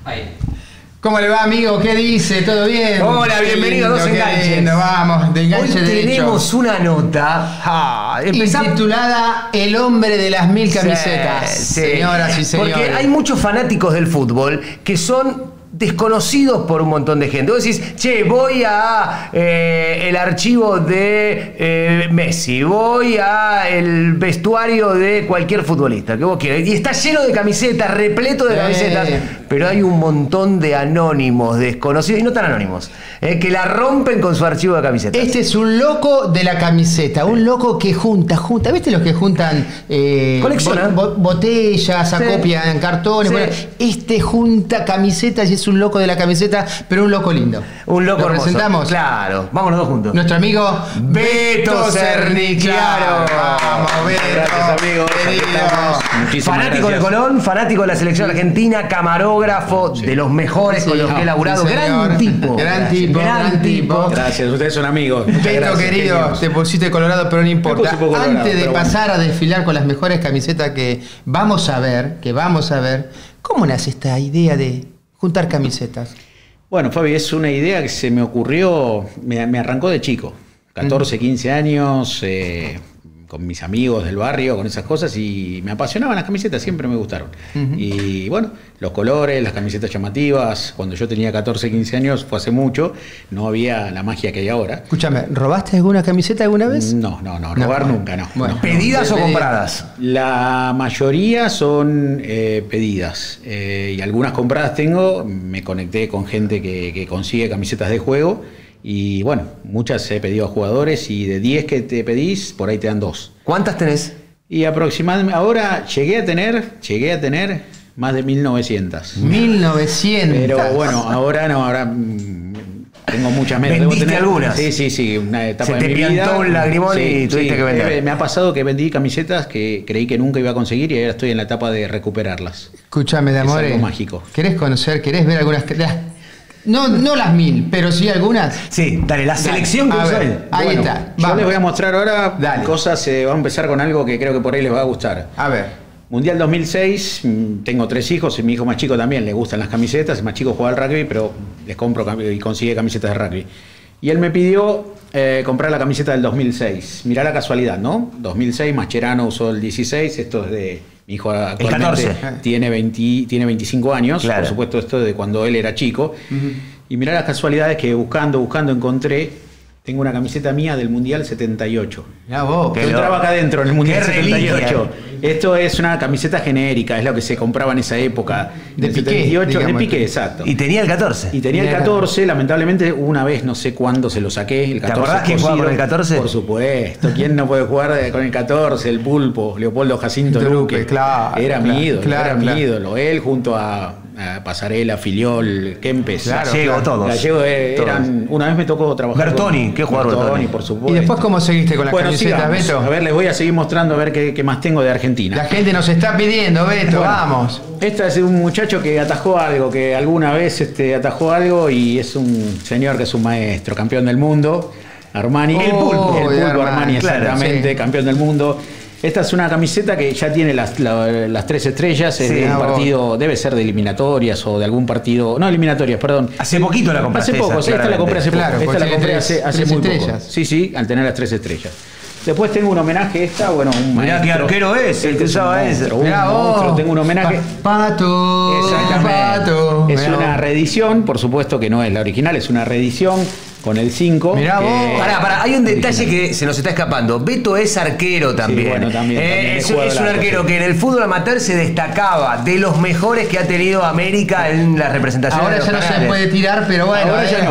Ahí. ¿Cómo le va, amigo? ¿Qué dice? ¿Todo bien? Hola, bienvenido a Dos Enganches. Vamos, de enganche Hoy derecho. tenemos una nota intitulada El hombre de las 1000 camisetas. Sí. Señoras y señores. Porque hay muchos fanáticos del fútbol que son desconocidos por un montón de gente. Vos decís, che, voy a el archivo de Messi, voy a el vestuario de cualquier futbolista que vos quieras, y está lleno de camisetas, repleto de camisetas, pero hay un montón de anónimos, desconocidos, y no tan anónimos, que la rompen con su archivo de camisetas. Este es un loco de la camiseta, un loco que junta. ¿Viste los que juntan coleccionan botellas, acopian cartones? Sí. Bueno, este junta camisetas y es un loco de la camiseta, pero un loco lindo. Un loco ¿Lo hermoso. presentamos? Claro, vamos los dos juntos. Nuestro amigo Beto Cerniclaro. Vamos, Beto. Gracias, amigos. Fanático de Colón, fanático de la selección argentina, camarógrafo de los mejores con los que he laburado. Sí, señor. Gran tipo. Gran tipo. Gracias, ustedes son amigos. Muchas Beto, gracias, querido, genios. te pusiste colorado, pero no importa. Me puse un poco colorado, Antes de pero pasar a desfilar con las mejores camisetas que vamos a ver, ¿cómo nace esta idea de juntar camisetas? Bueno, Fabi, es una idea que se me ocurrió, me arrancó de chico, 14, 15 años, con mis amigos del barrio, con esas cosas, y me apasionaban las camisetas, siempre me gustaron. Y bueno, los colores, las camisetas llamativas, cuando yo tenía 14, 15 años, fue hace mucho, no había la magia que hay ahora. Escúchame, ¿robaste alguna camiseta alguna vez? No, robar nunca, no. Bueno, no. ¿Pedidas o compradas? La mayoría son pedidas y algunas compradas tengo. Me conecté con gente que consigue camisetas de juego y bueno, muchas he pedido a jugadores y de 10 que te pedís, por ahí te dan 2. ¿Cuántas tenés? Y aproximadamente, ahora llegué a tener más de 1900. 1900. Pero bueno, ahora no, tengo muchas menos. ¿Vendiste algunas? Sí, una etapa de mi vida. Se te piantó un lagrimón y tuviste que vender. Me ha pasado que vendí camisetas que creí que nunca iba a conseguir y ahora estoy en la etapa de recuperarlas. Escúchame, de amor. Es algo mágico. ¿Querés ver algunas? No las 1000, pero sí algunas. Sí, dale, la selección que usó él. Ahí Bueno, está. Yo les voy a mostrar ahora cosas, va a empezar con algo que creo que por ahí les va a gustar. A ver. Mundial 2006, tengo 3 hijos y mi hijo más chico también le gustan las camisetas, el más chico juega al rugby, pero les compro y consigue camisetas de rugby. Y él me pidió comprar la camiseta del 2006. Mirá la casualidad, ¿no? 2006, Mascherano usó el 16, esto es de mi hijo actualmente tiene 25 años, claro. Por supuesto esto es de cuando él era chico. Y mirá las casualidades que buscando encontré. Tengo una camiseta mía del Mundial 78. Ya vos. Yo entraba acá adentro en el Mundial 78. Reliquia. Esto es una camiseta genérica, es lo que se compraba en esa época. De Piqué, 78, digamos. de Piqué, exacto. Y tenía el 14. Y tenía el 14, lamentablemente una vez, no sé cuándo se lo saqué. El 14 ¿Te acordás quién jugaba con el 14? Por supuesto. ¿Quién no puede jugar con el 14? El Pulpo, Leopoldo Jacinto Luque. Claro, era mi ídolo, claro. ídolo. Él junto a Pasarela, Filiol, Kempes. Claro, Gallego, todos. Gallego eran. Una vez me tocó trabajar. Bertoni, ¿qué jugador Bertoni? Por supuesto. ¿Y después cómo seguiste con las camisetas, Beto? A ver, les voy a seguir mostrando a ver qué más tengo de Argentina. La gente nos está pidiendo, Beto, Bueno, vamos. Esta es un muchacho que atajó algo, que alguna vez atajó algo y es un señor que es un maestro, campeón del mundo, Armani. El pulpo Armani, exactamente, claro, sí. Campeón del mundo. Esta es una camiseta que ya tiene las 3 estrellas, es de un partido, debe ser de eliminatorias o de algún partido, no eliminatorias, perdón. Hace poquito la compraste. Hace poco, esta la compré hace poco. Claro, esta la compré hace muy estrellas. poco. Sí, al tener las 3 estrellas. Después tengo un homenaje un maestro. Mirá qué arquero es, el que usaba ese. Mirá vos. Tengo un homenaje. Pato. Exactamente. Pato. Es una reedición, por supuesto que no es la original, es una reedición con el 5. Mirá vos. Pará, hay un detalle que se nos está escapando. Beto es arquero también. Sí, bueno, también es un arquero que en el fútbol amateur se destacaba, de los mejores que ha tenido América en las representaciones. Ahora ya no se puede tirar, pero bueno. Ahora ya no.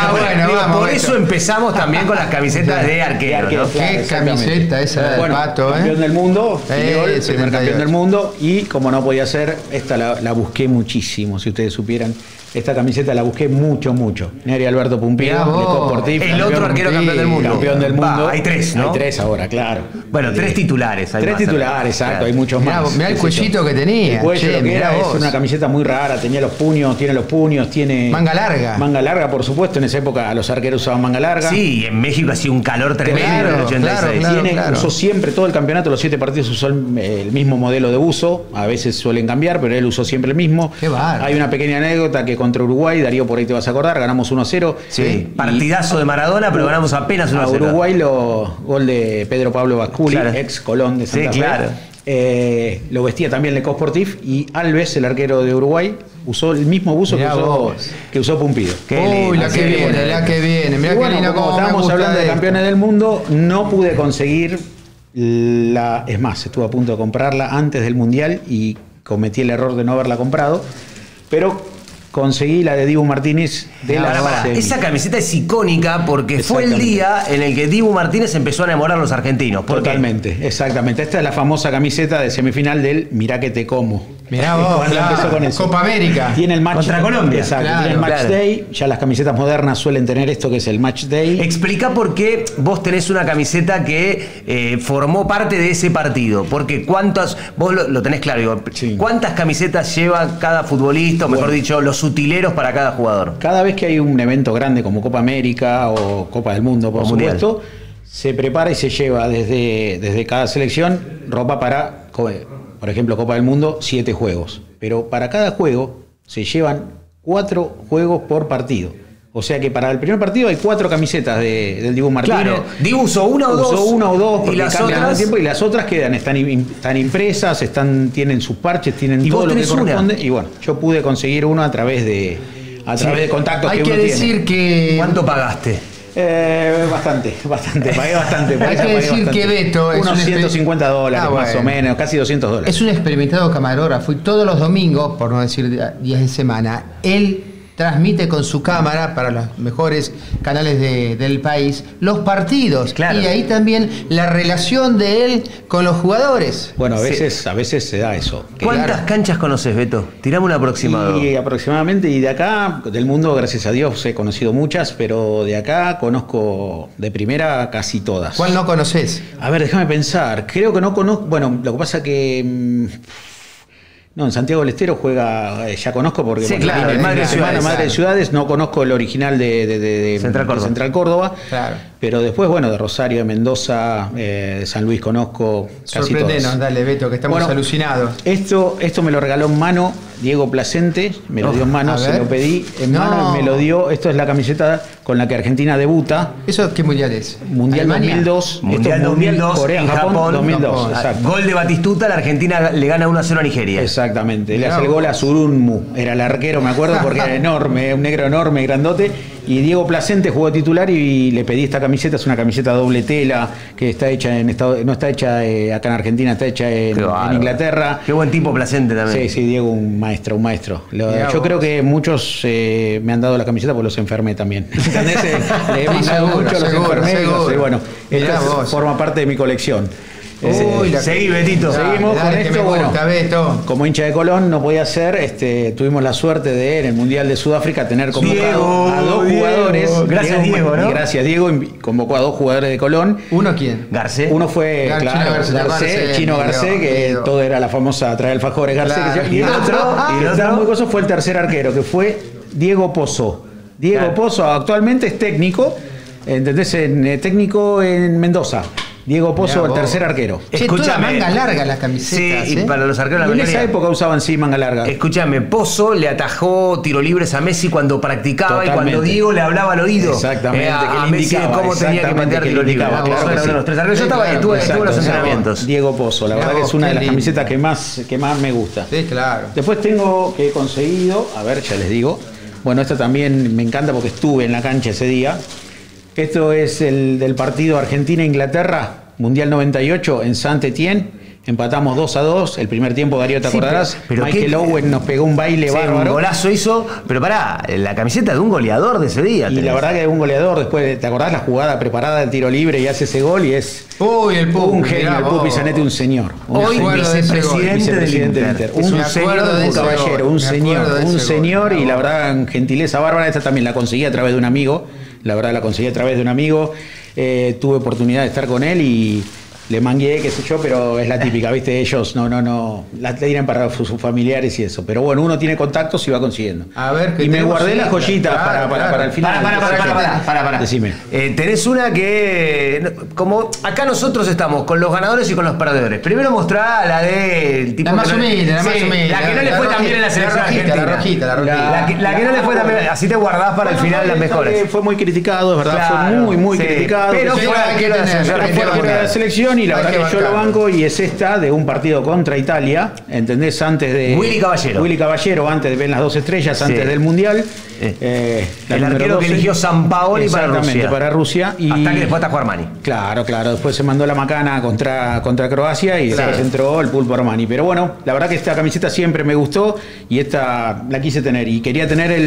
Por eso empezamos también con las camisetas de arquero. ¿No? Qué camiseta esa del Pato, campeón del mundo, primer 78. campeón del mundo. Y como no podía ser, esta la busqué muchísimo, si ustedes supieran. Esta camiseta la busqué mucho. Neri Alberto Pumpido, Sportif, el otro arquero campeón del mundo. Campeón del mundo. Hay 3, ¿no? Hay 3 ahora, claro. Bueno, 3 titulares. Tres titulares, exacto, claro. hay muchos más. Mirá el cuellito que tenía. El cuello, Che, lo que mirá era, vos. es una camiseta muy rara, tiene los puños, tiene... Manga larga. Manga larga, por supuesto, en esa época los arqueros usaban manga larga. Sí, en México hacía un calor tremendo en el 86. Claro. Usó siempre todo el campeonato, los 7 partidos usó el mismo modelo de buzo, a veces suelen cambiar, pero él usó siempre el mismo. Qué bárbaro. Hay una pequeña anécdota que contra Uruguay, Darío, por ahí te vas a acordar, ganamos 1-0. Sí, partidazo de Maradona, pero ganamos apenas 1-0. A Uruguay gol de Pedro Pablo Basculi, Claro. ex Colón de Santa Fe. claro. Lo vestía también Le Sportif y Alves, el arquero de Uruguay, usó el mismo buzo que usó Pumpido. Uy, la que viene. Mirá Y qué bueno, lindo como cómo me estábamos gusta hablando de esto. campeones del mundo, no pude conseguir es más, estuve a punto de comprarla antes del Mundial y cometí el error de no haberla comprado, pero conseguí la de Dibu Martínez de la semi. Esa camiseta es icónica porque fue el día en el que Dibu Martínez empezó a enamorar a los argentinos. ¿Por qué? Totalmente, exactamente. Esta es la famosa camiseta de semifinal del Mirá que te como. Mirá vos, Cuando claro. empezó con eso. Copa América. Tiene el match Contra Colombia. Exacto, Claro, tiene el match claro. day. Ya las camisetas modernas suelen tener esto que es el match day. Explica por qué vos tenés una camiseta que formó parte de ese partido. Porque vos lo tenés claro, digo, Sí. ¿cuántas camisetas lleva cada futbolista, o mejor dicho, los utileros para cada jugador? Cada vez que hay un evento grande como Copa América o Copa del Mundo, por O Mundial. supuesto, se prepara y se lleva desde cada selección ropa para, por ejemplo, Copa del Mundo, 7 juegos. Pero para cada juego se llevan 4 juegos por partido. O sea que para el primer partido hay 4 camisetas del Dibu Martínez. Claro, Dibu usó una o dos. Usó una o dos Y porque las cambian otras. al tiempo y las otras están impresas, tienen sus parches, tienen ¿Y todo vos lo que tenés una? corresponde. Y bueno, yo pude conseguir uno a través de contactos Hay que que uno decir que ¿Cuánto pagaste? Bastante, pagué bastante. por Hay esa que pagué decir bastante. que Beto es unos un $150 Ah, más o bueno. menos, casi $200. es un experimentado camarógrafo y todos los domingos, por no decir días de semana, él transmite con su cámara para los mejores canales del país los partidos. Claro. Y ahí también la relación de él con los jugadores. Bueno, a veces se da eso. que ¿Cuántas claro, canchas conoces, Beto? Tirame un aproximado. y aproximadamente, y de acá, del mundo, gracias a Dios, he conocido muchas, pero de acá conozco de primera casi todas. ¿Cuál no conoces? A ver, déjame pensar. Creo que no conozco. Bueno, lo que pasa que. No, en Santiago del Estero ya conozco porque Sí, bueno, claro, viene el Madre la de semana Ciudades, Madre de claro. Ciudades, no conozco el original de Central Córdoba. Claro. Pero después, bueno, de Rosario, de Mendoza, de San Luis conozco casi Sorprendenos, todas. dale, Beto, que estamos Bueno, alucinados. Esto me lo regaló en mano Diego Placente, me lo dio en mano, a se ver. lo pedí en No. mano y me lo dio. Esto es la camiseta con la que Argentina debuta. ¿Eso qué mundial es? Mundial ¿Alemania? 2002. Mundial Esto es 2002 Corea, en Japón. 2002, Japón. exacto. Gol de Batistuta, la Argentina le gana 1-0 a Nigeria. Exactamente, le Mirá hace el vos. gol a Surunmu, era el arquero, me acuerdo, porque era enorme, un negro enorme, grandote. Y Diego Placente jugó titular y le pedí esta camiseta, es una camiseta doble tela, que está hecha no está hecha acá en Argentina, está hecha Qué en bárbaro. Inglaterra. Qué buen tipo Placente también. Sí, Diego, un maestro. Mirá Yo vos. creo que muchos me han dado la camiseta porque los enfermé también. ¿Entendés? Le he Sí, mandado seguro, mucho, los seguro, enfermé. seguro. Y bueno, Mirá esto vos. forma parte de mi colección. Uy, Seguí, Betito. Seguimos Dale, con que esto, me bueno. gusta, Beto. Como hincha de Colón no podía ser, tuvimos la suerte de en el Mundial de Sudáfrica tener convocado Diego, a 2 Diego. jugadores. Gracias, Diego, ¿no? Y gracias, Diego. Convocó a 2 jugadores de Colón. ¿Uno quién? Garcé. Uno fue, Gar- claro, Chino Garcé, Garcé, Chino Garcé, Diego, que Diego. todo era la famosa traer alfajores Garcé. Claro. Y el otro, ¿Y el que estaba otro? muy coso, fue el tercer arquero, que fue Diego Pozo. Diego Claro. Pozo actualmente es técnico, ¿entendés? Técnico en Mendoza. Diego Pozo, Mirá el vos. tercer arquero. Che, toda Escúchame. manga larga las camisetas. Sí, y ¿eh? para los arqueros de Y la en esa mayoría. época usaban sí manga larga. Escúchame, Pozo le atajó tiro libres a Messi cuando practicaba y Totalmente. cuando Diego le hablaba al oído. Exactamente, a que le Messi de indicaba, cómo tenía que exactamente, patear que tiro le libre. indicaba, claro Pozo que era sí. uno de los tres arqueros. Yo Sí, estaba ahí, claro, estuve en Exacto, los exacto. entrenamientos. Diego Pozo, la Mirá verdad que es vos, una de qué las lindo. camisetas que más me gusta. Sí, claro. Después tengo que he conseguido, a ver, ya les digo. Bueno, esta también me encanta porque estuve en la cancha ese día. Esto es el del partido Argentina-Inglaterra, Mundial 98, en Saint-Étienne. Empatamos 2-2. El primer tiempo, Darío, ¿te Sí, acordarás? pero Michael qué- Owen nos pegó un baile Sí, un bárbaro. golazo hizo, pero pará, la camiseta de un goleador de ese día. Y tenés. la verdad que un goleador, después, ¿te acordás la jugada preparada del tiro libre y hace ese gol? Y es Uy, el Pupi. un genio, mirá el vos. Pupi Zanetti, un señor. Hoy Me acuerdo de ese gol. vicepresidente del Inter. Un Me señor, acuerdo de un ese caballero, gol. un Me señor, acuerdo de un ese señor gol. y la verdad, en gentileza bárbara. Esta también la conseguí a través de un amigo la verdad la conseguí a través de un amigo, tuve oportunidad de estar con él y le mangué, qué sé yo, pero es la típica, ¿viste? Ellos no, la tiran para sus familiares y eso. Pero bueno, uno tiene contactos y va consiguiendo. A ver, y me guardé las joyitas para el final. Para. Decime. Tenés una que, como acá nosotros estamos con los ganadores y con los perdedores. Primero mostrá la de tipo la más humilde, la más humilde. La que no le fue tan bien en la selección argentina. La rojita. La que no le fue tan bien, así te guardás para el final las mejores. Fue muy criticado, es verdad, Claro, fue muy sí, criticado. pero fue arquero de la selección y la verdad que yo lo banco y es esta de un partido contra Italia, ¿entendés? Antes de Willy Caballero, antes de ver las 2 estrellas, antes del Mundial. El arquero que eligió Sampaoli para Rusia. Y hasta que después atajó Armani. Claro, después se mandó la macana contra Croacia y después entró el Pulpo Armani. Pero bueno, la verdad que esta camiseta siempre me gustó y esta la quise tener y quería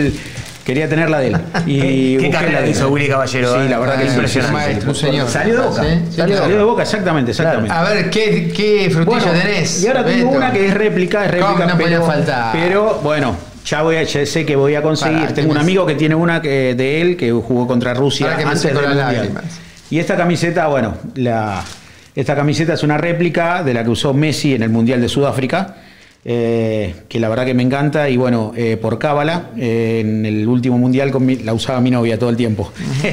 tenerla de él. Y ¿Qué carrera hizo Willy Caballero? Sí, la verdad que es impresionante. Un señor. ¿Salió de Boca? ¿Sí? Salió de Boca, exactamente. Claro. A ver, ¿qué frutilla tenés? Y ahora tengo una que es réplica, no podía faltar. Pero bueno, ya sé que voy a conseguir. Tengo un amigo que tiene una de él que jugó contra Rusia antes del Mundial. Y esta camiseta, bueno, esta camiseta es una réplica de la que usó Messi en el Mundial de Sudáfrica. Que la verdad que me encanta y bueno, por cábala en el último mundial la usaba mi novia todo el tiempo.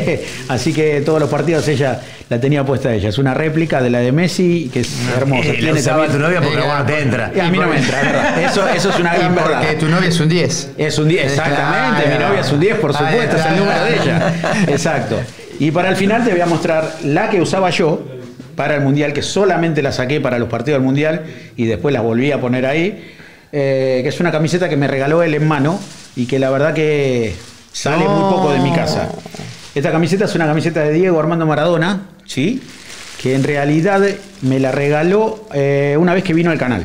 Así que todos los partidos ella la tenía puesta ella. Es una réplica de la de Messi que es hermosa. La usaba tu novia porque no te entra. A mí no me entra, verdad. Eso es una gran verdad. Porque tu novia es un 10. Es un 10, exactamente. Mi novia es un 10, por supuesto, es el número de ella. Exacto. Y para el final te voy a mostrar la que usaba yo para el Mundial, que solamente la saqué para los partidos del Mundial y después la volví a poner ahí, que es una camiseta que me regaló él en mano y que la verdad que sale muy poco de mi casa. Esta camiseta es una camiseta de Diego Armando Maradona, ¿sí? Que en realidad me la regaló una vez que vino al canal.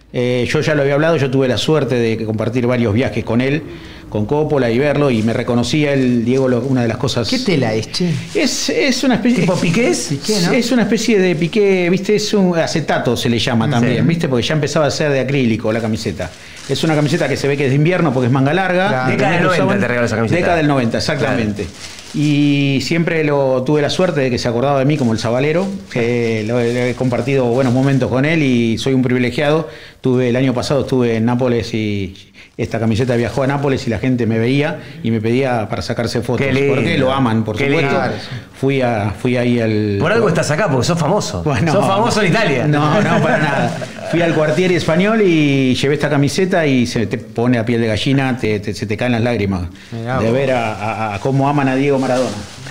Yo ya lo había hablado, yo tuve la suerte de compartir varios viajes con él, con Coppola y verlo, y me reconocía el Diego una de las cosas. ¿Qué tela es, che? Es una especie. ¿Tipo piqués? Piqué, ¿no? Es una especie de piqué, ¿viste? Es un acetato, se le llama también, ¿viste? Porque ya empezaba a ser de acrílico la camiseta. Es una camiseta que se ve que es de invierno porque es manga larga. Claro. Década del 90 te regaló esa camiseta. Década del 90, exactamente. Claro. Y siempre tuve la suerte de que se acordaba de mí como el Zabalero, que he compartido buenos momentos con él y soy un privilegiado. El año pasado estuve en Nápoles y esta camiseta viajó a Nápoles y la gente me veía y me pedía para sacarse fotos. Porque lo aman, por supuesto. Fui ahí al... Por algo estás acá, porque sos famoso. Bueno, sos famoso en Italia. No, para nada. Fui al Quartieri Español y llevé esta camiseta y se te pone a piel de gallina, se te caen las lágrimas de ver a cómo aman a Diego Maradona.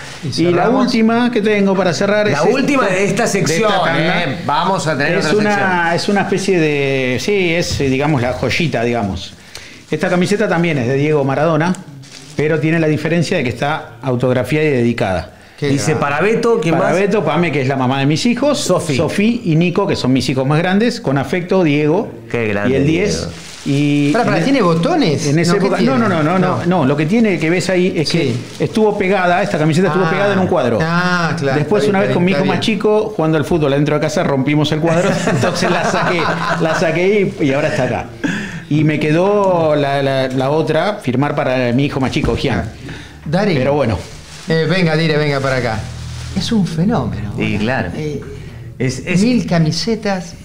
Y la última que tengo para cerrar la última de esta sección. Vamos a tener otra sección. Es una especie de... Sí, es, digamos, la joyita, digamos. Esta camiseta también es de Diego Maradona, pero tiene la diferencia de que está autografiada y dedicada. Dice para Beto, ¿quién más? Para Beto, Pame, que es la mamá de mis hijos, Sofía y Nico, que son mis hijos más grandes, con afecto, Diego. Qué grande. Y el 10. Y ¿tiene botones? En esa época, no, lo que tiene que ves ahí es que estuvo pegada, esta camiseta estuvo pegada en un cuadro. Claro. Después una vez con mi hijo más chico, jugando al fútbol adentro de casa, rompimos el cuadro, entonces la saqué y ahora está acá. Y me quedó la otra, firmar para mi hijo más chico, Gian. Dari. Pero bueno. Venga, Dire, venga para acá. Es un fenómeno. Sí, claro. 1000 camisetas.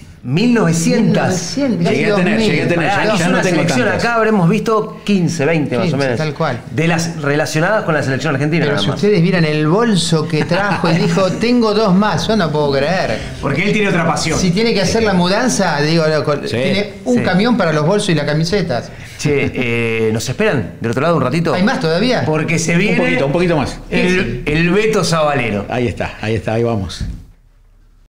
1900. Llegué a tener. Ya no tengo tantas. Acá habremos visto 15, 20 más o menos. Tal cual. De las relacionadas con la selección argentina. Pero si ustedes vieran el bolso que trajo y dijo, tengo 2 más, yo no puedo creer. Porque él tiene otra pasión. Si tiene que hacer la mudanza, digo, tiene un camión para los bolsos y las camisetas. Che, ¿nos esperan del otro lado un ratito? ¿Hay más todavía? Porque se viene un poquito más. El Beto Zabalero. Ahí está, ahí vamos.